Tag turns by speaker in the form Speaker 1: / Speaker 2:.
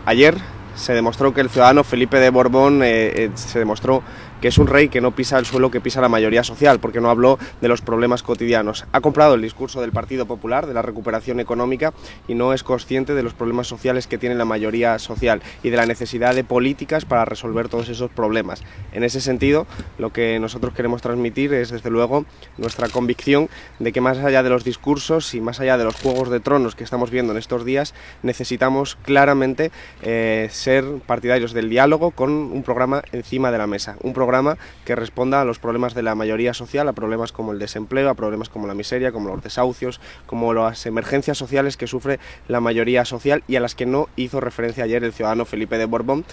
Speaker 1: Ayer se demostró que el ciudadano Felipe de Borbón se demostró que es un rey que no pisa el suelo que pisa la mayoría social, porque no habló de los problemas cotidianos. Ha comprado el discurso del Partido Popular, de la recuperación económica, y no es consciente de los problemas sociales que tiene la mayoría social y de la necesidad de políticas para resolver todos esos problemas. En ese sentido, lo que nosotros queremos transmitir es, desde luego, nuestra convicción de que más allá de los discursos y más allá de los juegos de tronos que estamos viendo en estos días, necesitamos claramente ser partidarios del diálogo con un programa encima de la mesa, un programa que responda a los problemas de la mayoría social, a problemas como el desempleo, a problemas como la miseria, como los desahucios, como las emergencias sociales que sufre la mayoría social y a las que no hizo referencia ayer el ciudadano Felipe de Borbón,